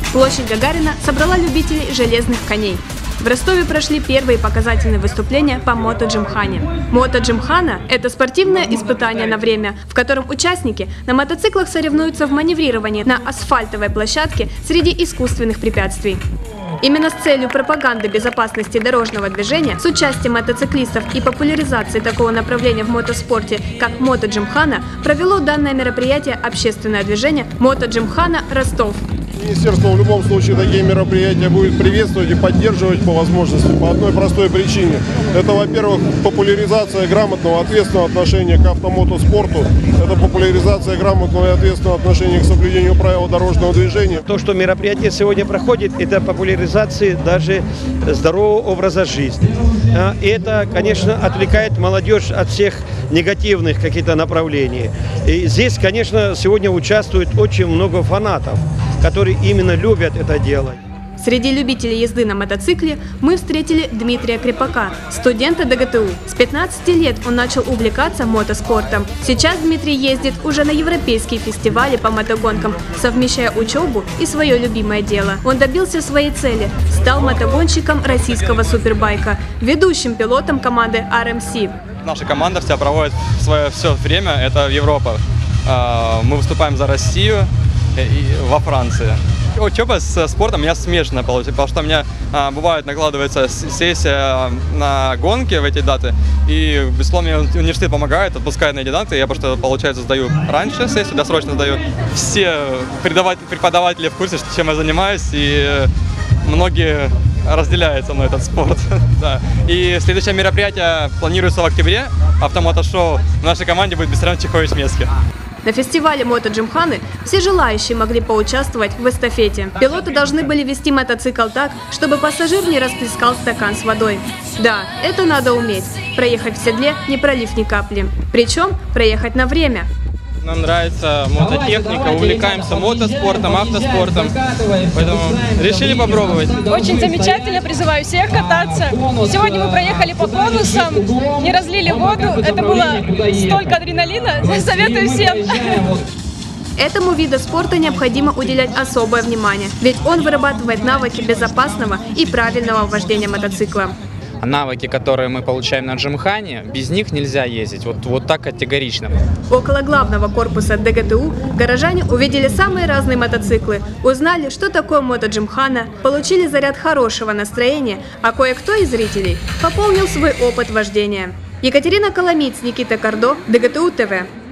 Площадь Гагарина собрала любителей железных коней. В Ростове прошли первые показательные выступления по мотоджимхане. Мотоджимхана – это спортивное испытание на время, в котором участники на мотоциклах соревнуются в маневрировании на асфальтовой площадке среди искусственных препятствий. Именно с целью пропаганды безопасности дорожного движения, с участием мотоциклистов и популяризации такого направления в мотоспорте, как мотоджимхана, провело данное мероприятие общественное движение «Мотоджимхана Ростов». Министерство в любом случае такие мероприятия будет приветствовать и поддерживать по возможности по одной простой причине. Это, во-первых, популяризация грамотного, ответственного отношения к автомотоспорту. Это популяризация грамотного и ответственного отношения к соблюдению правил дорожного движения. То, что мероприятие сегодня проходит, это популяризация даже здорового образа жизни. И это, конечно, отвлекает молодежь от всех негативных каких-то направлений. И здесь, конечно, сегодня участвует очень много фанатов, которые именно любят это делать. Среди любителей езды на мотоцикле мы встретили Дмитрия Крепака, студента ДГТУ. С 15 лет он начал увлекаться мотоспортом. Сейчас Дмитрий ездит уже на европейские фестивали по мотогонкам, совмещая учебу и свое любимое дело. Он добился своей цели – стал мотогонщиком российского супербайка, ведущим пилотом команды RMC. Наша команда вся проводит свое все время, это Европа. Мы выступаем за Россию и во Франции. Учеба с спортом у меня смешанная получается, потому что у меня бывает накладывается сессия на гонки в эти даты, и безусловно мне университет помогает, отпускает на эти даты, я просто, получается, сдаю раньше сессию, досрочно сдаю. Все преподаватели в курсе, чем я занимаюсь, и многие разделяют со мной этот спорт. Да. И следующее мероприятие планируется в октябре, автомотошоу. В нашей команде будет Бессараб Чехович Мески. На фестивале мотоджимханы все желающие могли поучаствовать в эстафете. Пилоты должны были вести мотоцикл так, чтобы пассажир не расплескал стакан с водой. Да, это надо уметь. Проехать в седле, не пролив ни капли. Причем проехать на время. Нам нравится мототехника, увлекаемся мотоспортом, автоспортом, поэтому решили попробовать. Очень замечательно, призываю всех кататься. Сегодня мы проехали по конусам, не разлили воду, это было столько адреналина, советую всем. Этому виду спорта необходимо уделять особое внимание, ведь он вырабатывает навыки безопасного и правильного вождения мотоцикла. Навыки, которые мы получаем на джимхане, без них нельзя ездить. Вот так категорично. Около главного корпуса ДГТУ горожане увидели самые разные мотоциклы, узнали, что такое мотоджимхана, получили заряд хорошего настроения, а кое-кто из зрителей пополнил свой опыт вождения. Екатерина Коломиц, Никита Кардо, ДГТУ ТВ.